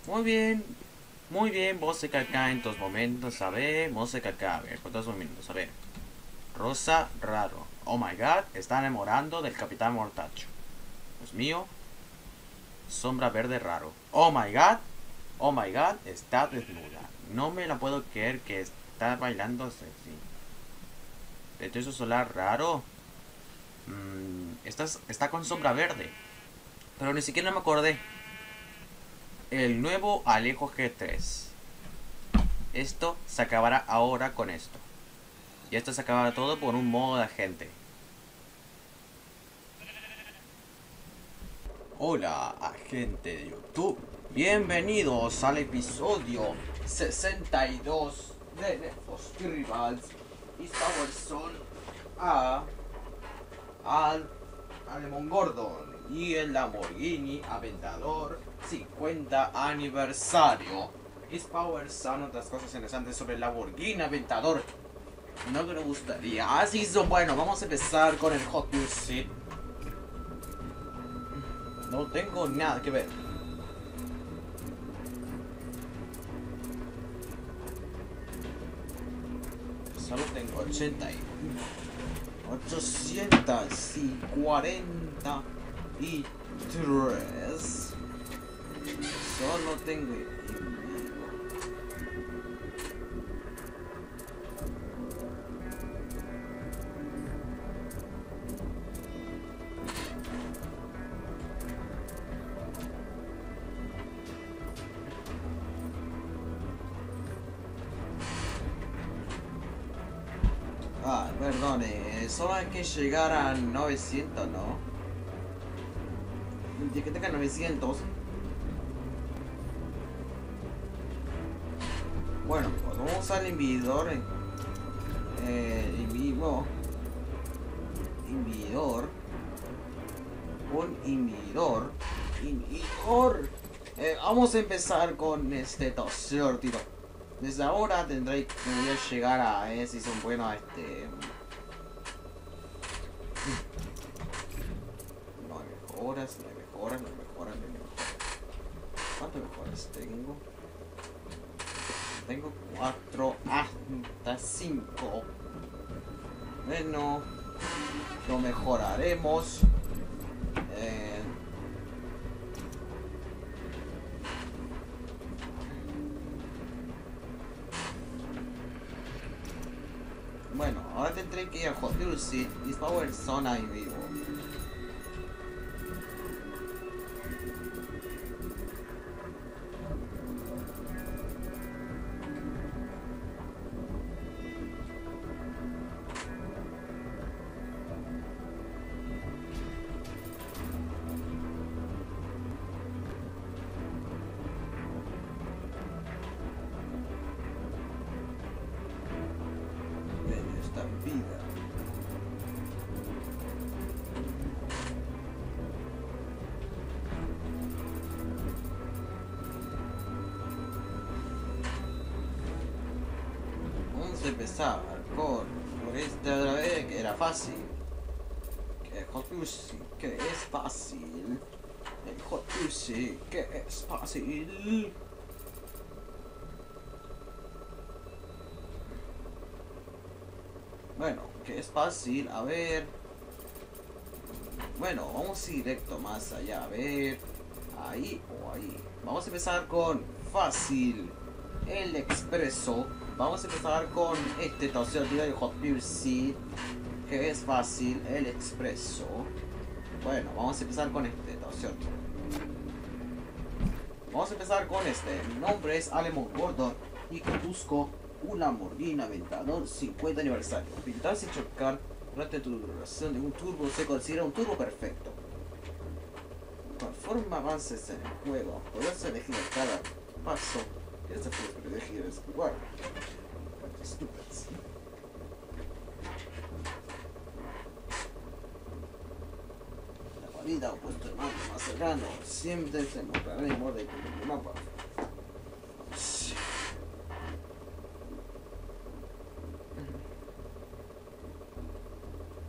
muy bien, música acá en tus momentos, a ver, música acá, a ver, ¿cuántos momentos? A ver, Rosa raro, oh my god, está enamorando del Capitán Mortacho. Dios mío, sombra verde raro, oh my god, está desnuda. No me la puedo creer que está bailando así. Techo solar raro, está con sombra verde, pero ni siquiera me acordé. El nuevo Alejo G3. Esto se acabará ahora con esto. Y esto se acabará todo por un modo de agente. Hola, agente de YouTube. Bienvenidos al episodio 62 de Need for Speed Rivals. Y son al Alemón Gordon y el Lamborghini Aventador 50 aniversario. Is Power son otras cosas interesantes sobre el Lamborghini Aventador. No que me gustaría. Así es, bueno, vamos a empezar con el Hot Pursuit. No tengo nada que ver. Solo tengo 80 y 843. Solo tengo. Perdone, solo hay que llegar a 900, ¿no? Y que tenga 900. Bueno, pues vamos a usar el inhibidor. Inhibidor. Un inhibidor. Vamos a empezar con este torsión, tiro. Desde ahora tendré que llegar a si son buenos a no hay mejoras. ¿Cuántas mejoras tengo? Tengo 4 hasta 5. Bueno, lo mejoraremos. Bueno, ahora tendré que ir a Hot Pursuit y Power Zona en vivo. Vida. Vamos a empezar por esta otra vez que era fácil. Que Hot Pursuit, que es fácil. El Hot Pursuit, que es fácil. Bueno, que es fácil, a ver. Bueno, vamos directo más allá, a ver. Ahí o ahí. Vamos a empezar con fácil. El expreso. Vamos a empezar con este torsión de Hot Pursuit, que es fácil, el expreso. Bueno, vamos a empezar con este torsión. Vamos a empezar con este. Mi nombre es Alemón Gordon y conduzco un Lamborghini Aventador 50 aniversario. Pintar sin chocar durante tu duración de un turbo se considera un turbo perfecto. Conforme avances en el juego, podrás elegir cada paso que se puede elegir es igual. Estúpidos. La guarida o puesto de mando más cercano siempre se mostrará en el borde del mapa.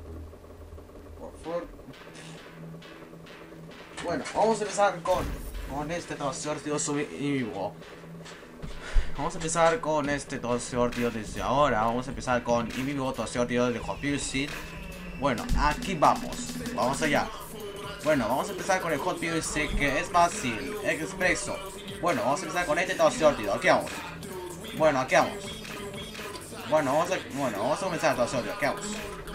Bueno, vamos a empezar con con este torcido vivo. Vamos a empezar con este torcido desde ahora. Vamos a empezar con vivo torcido de Hot Pursuit. Bueno, aquí vamos. Vamos allá. Bueno, vamos a empezar con el Hot Pursuit, que es fácil, expreso. Bueno, vamos a empezar con este torcido. Aquí vamos. Bueno, aquí vamos. Bueno, vamos a comenzar el torcido. Aquí vamos.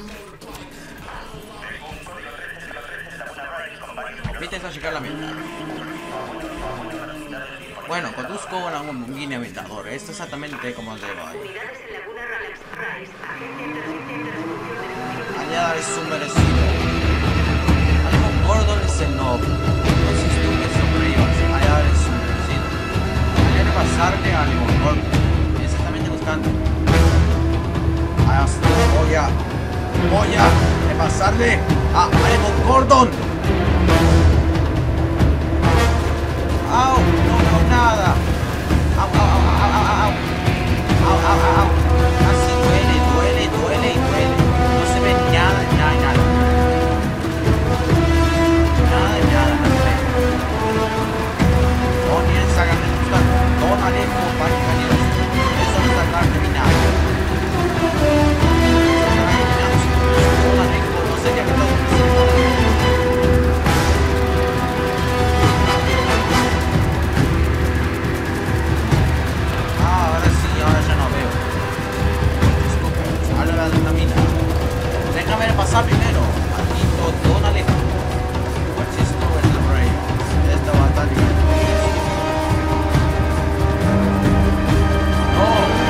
Viste a checar la meta. Bueno, conduzco un guinea aventador. Esto es exactamente como debo ahí. Allá es un merecido. Algo gordo es el noble. Los estupidos sobre ellos. Allá es un merecido. Allá de pasarle a algo gordo. Exactamente buscando. Allá está. Voy a de pasarle a algo Gordon. ¡Au! No, nada. ¡Au! Así duele. No se ve nada. Nada se ve. No tienes que agarrar de buscar. Don Alejo, compañeros. Eso no está acá terminado. Don Alejo, no sé qué todo. Ahora ya no veo. Disculpe, ahora la mina. Déjame pasar primero. Maldito Don Alejo. What's his story in the brain? Esta batalla. No.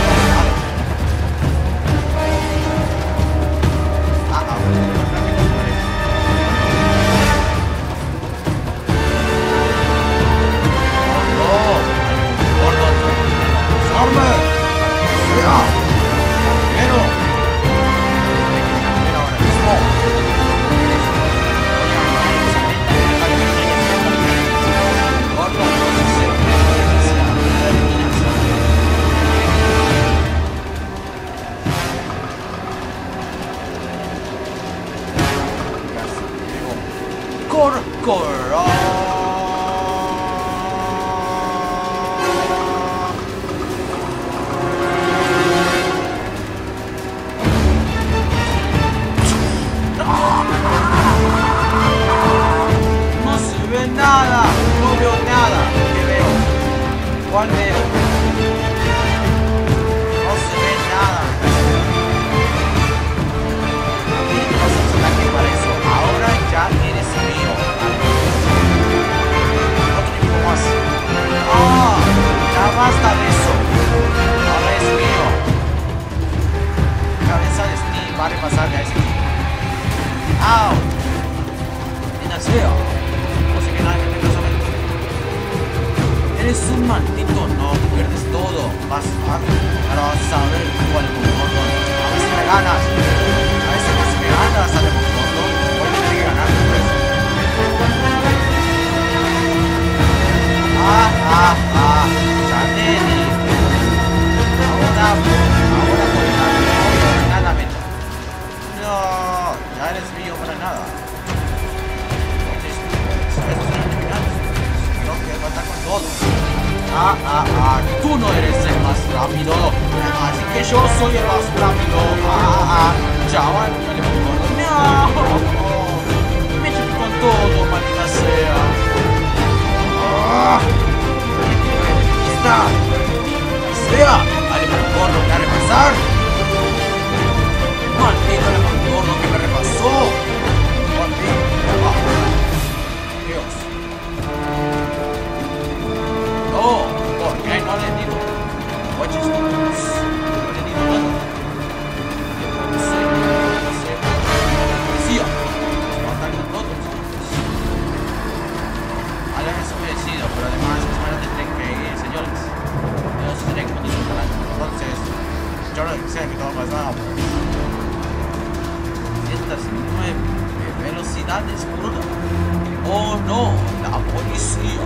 Basta de eso. Ahora es mío. Cabeza de Steve va a repasarle a este. ¡Au! ¡Mira sea! No sé qué nada que tengas a ver. Eres un maldito, no pierdes todo. Vas a saber cuál es tu gordo. A ver si me ganas. A ver si me ganas, sale por gordo. Voy a tener que ganar después. Ya te di. Ahora por nada meta. No, ya eres mío para nada. Eso es terminado. Creo que va a estar con todo. Tú no eres el más rápido. Así que yo soy el más rápido. Chaval, ya le pongo gordo. No, me chupé con todo, maldita sea. ¡Está! ¡Sea! ¡Alemán gordo que va a repasar! ¡Maldito alemán gordo que me repasó! ¡Maldito! ¡Dios! ¡No! ¿Por qué no le digo? ¡Coches! ¡No le digo nada! No sé. ¡Policía! ¡Va a estar con todos! Alan es un merecido, pero además es malo de tren que, señores. Yo soy tren como dice Alan. Entonces, yo no sé que todo pasa. 109 velocidades por hora. ¡Oh no! ¡La policía!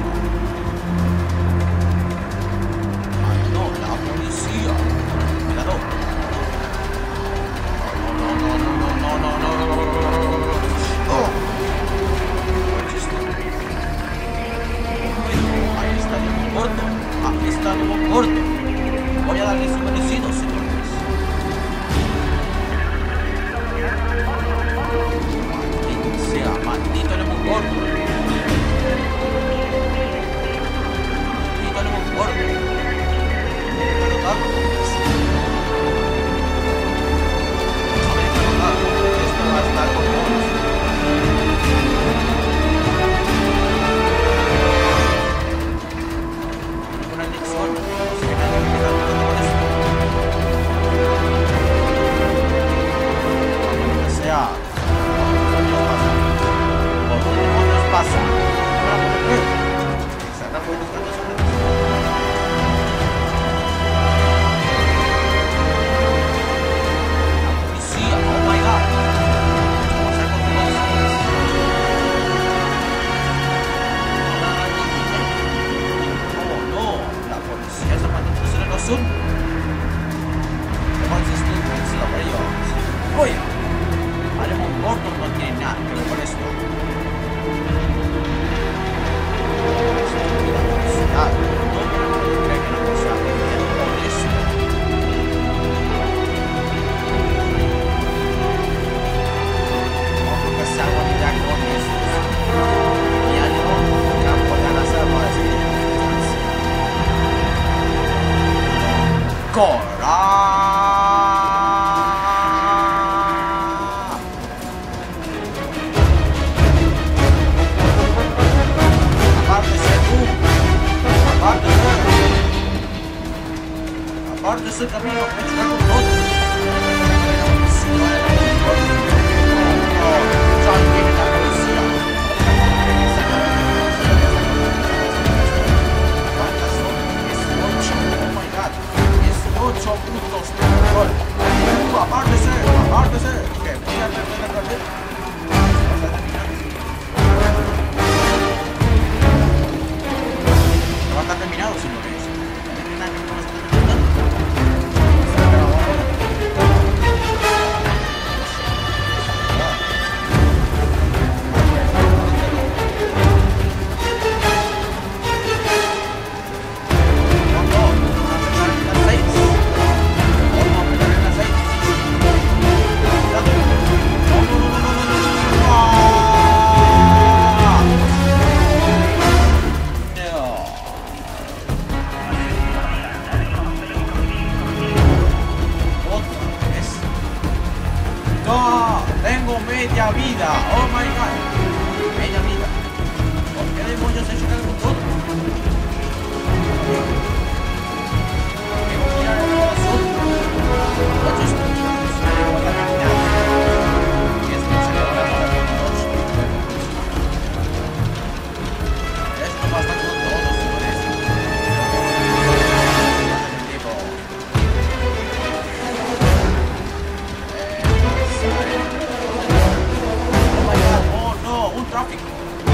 ¡Ay no! ¡La policía! ¡Cuidado! No. corto. Voy a darle su merecido, señores. Maldito sea, maldito lemon gordo. Maldito lemon gordo. Esto va a estar con todos. Una lección. No sé qué nadie me queda hablando con esto. O sea, ¿por qué demonios pasa? Se han puesto buscando sobre esto. Oh my god. Vamos a continuar. Oh no, la policía está mandando sobre nosotros. ¿Cómo es esto? Es la mayor. Oye, Alemón Gordon no tiene nada que ver con esto. Mira, velocidad. No creo que la cosa por eso. Se haga ya con estos y algo que puedan hacer para decir ¡Cora! ¡Apártese tú! ¡Apártese! ¡Apártese camino! ¡Voy a chocar con todo! ¡Si no era viene la policía. ¿Cuántas son? Es 8. Oh my god. Es 8 puntos de control. Apártese, apártese. Que mira, no va a estar terminado, señores. Tengo media vida. Oh my god. Media vida. ¿Por qué demonios he chocado con todo? Tengo que mirar el corazón. Ocho estudios. Y es que se acabó la vida de noche. Esto va a estar con todos, señores. Tráfico.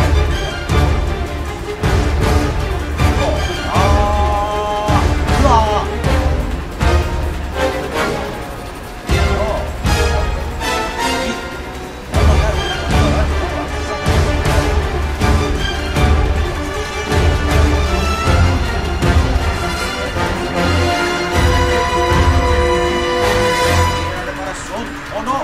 Oh no.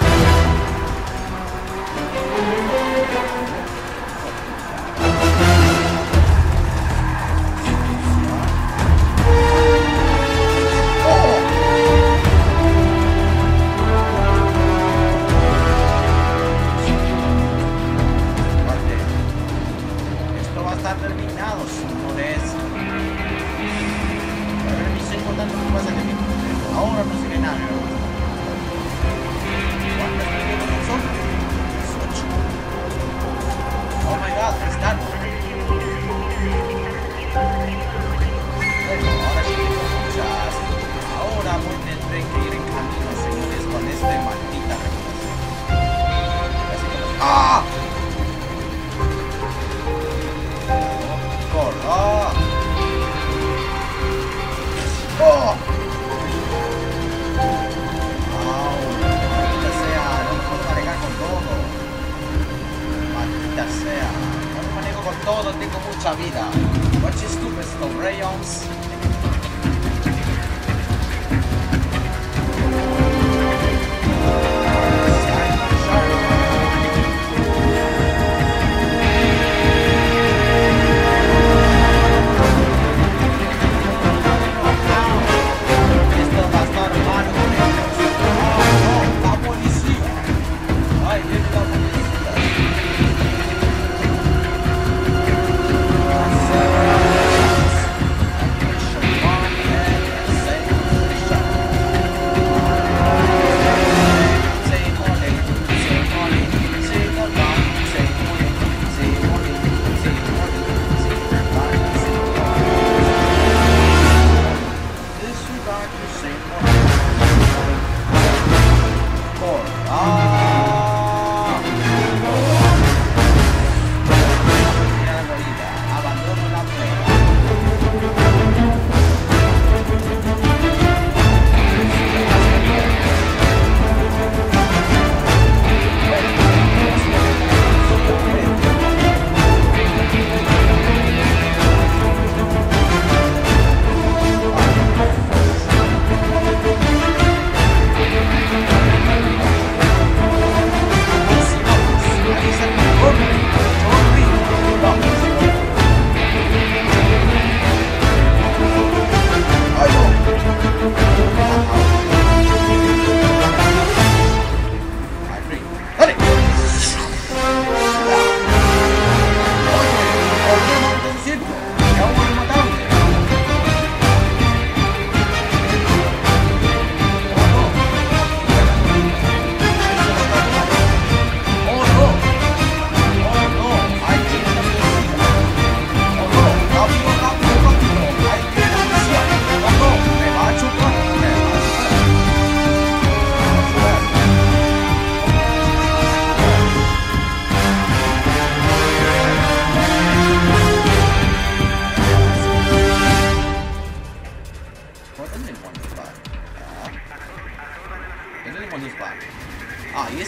Terminados, señores. Pero es importante que pasa de mí. Ahora no se ve nada. ¿Cuántas minutos son? 18. Oh my god, están. Bueno, ahora sí tengo muchas. Ahora voy a tener que ir en camino, señores, con esta maldita reputación. ¡Ah! ¡Oh! ¡Oh! Maldita sea, no me puedo manejar con todo. Maldita sea, no me manejo con todo, tengo mucha vida. Watch stupid, rayons.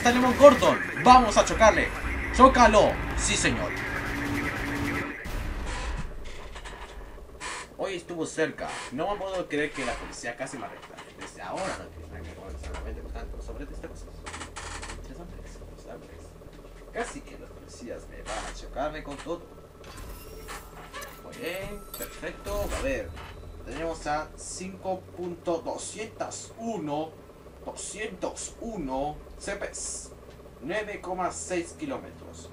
está Lemon Gordon. Vamos a chocarle. ¡Chócalo! Sí, señor. Hoy estuvo cerca. No me puedo creer que la policía casi me arresta. Desde ahora no tiene que ver solamente buscando sobre esta cosa. Casi que los policías me van a chocarme con todo. Muy bien, perfecto. A ver, tenemos a 5.201 CPs, 9,6 kilómetros,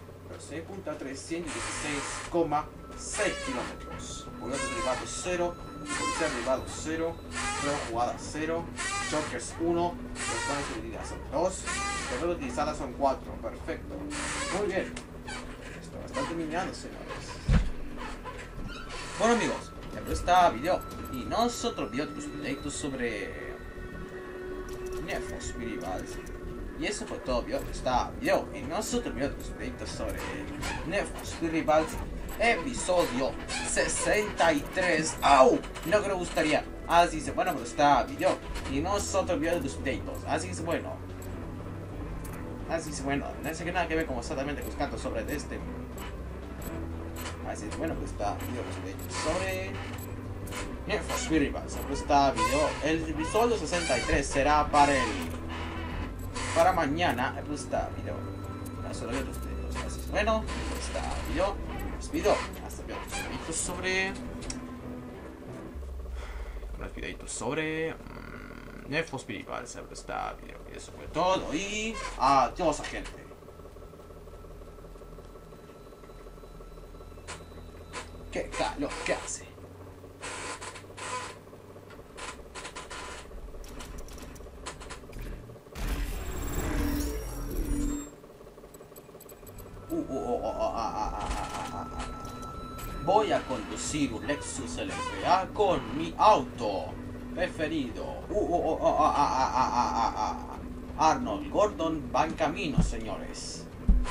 6.316,6 kilómetros. Boleto derivado 0, policía derivado 0, prueba jugada 0, chokers 1, personas utilizadas son 2, personas utilizadas son 4. Perfecto. Muy bien. Está bastante minado, señores. Bueno, amigos, ya está video y nosotros vio tus proyectos sobre Need for Speed Rivals. Y eso fue todo, vio está video y nosotros vio tus proyectos sobre Need for Speed Rivals episodio 63. ¡Au! No que me gustaría. Así se bueno, pero está video y nosotros vio tus proyectos. Así es bueno. Así es bueno. No sé que nada que ver como exactamente buscando sobre este. Así es bueno, pues está video sobre Need for Speed Rivals. Pues está video. El episodio 63 será para mañana. Pues está video. Solo de los videos. Así es bueno, pues está video. Los videos. Hasta videitos sobre. Los videitos sobre Need for Speed Rivals. Pues está video. Y eso fue todo. Y adiós, gente. ¿Qué calor que hace? Voy a conducir un Lexus LFA con mi auto preferido. Arnold Gordon va en camino, señores.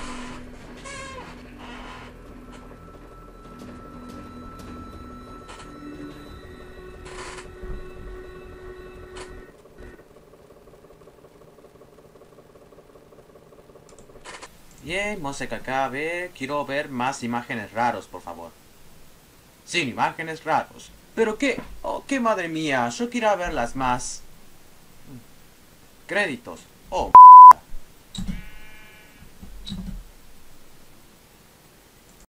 Bien, música acá, a ver, quiero ver más imágenes raros, por favor. Sin imágenes raros. ¿Pero qué? Oh, qué madre mía, yo quiero verlas más. Créditos. Oh.